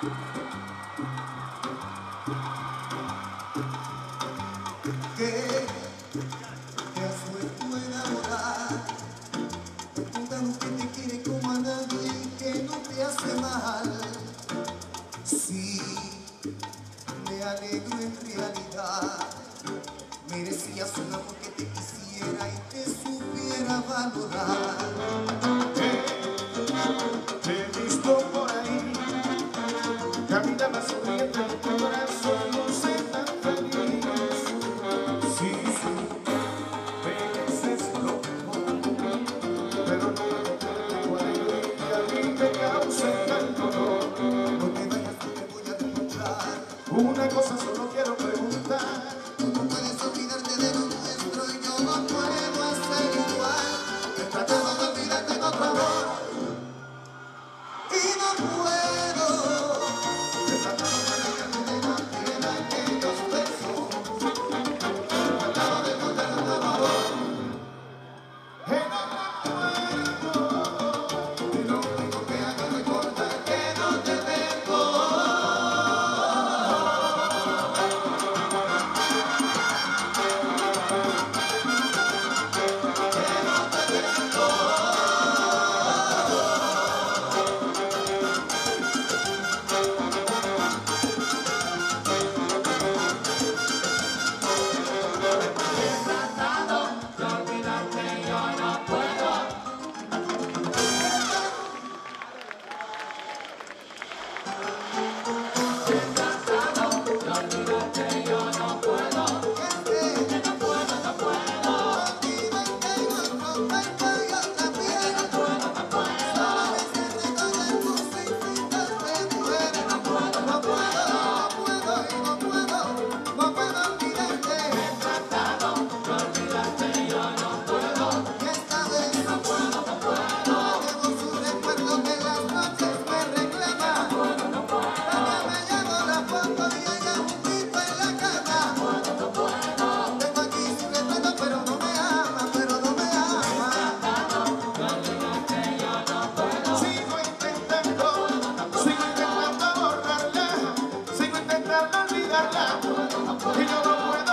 Que te has vuelto a enamorar de una mujer que te quiere como a nadie y que no te hace mal. Sí, me alegro en realidad. Merecías un amor que te quisiera y te supiera valorar. Te he visto por ahí, caminaba sonriente en tu corazón, luce tan feliz. Sí, mereces lo mejor, pero no puedo creerte cuando a mí me causa tal dolor. No te vayas, no te voy a reprochar. Una cosa solo quiero preguntar. ¿Cómo puedes olvidarte de lo nuestro y yo no puedo hacer igual? He tratado de olvidarte en otro amor y no puedo. He tratado de alejarme de la piel aquellos besos. He tratado de encontrar un nuevo amor y lo único que hago no importa que no te tengo. y yo no puedo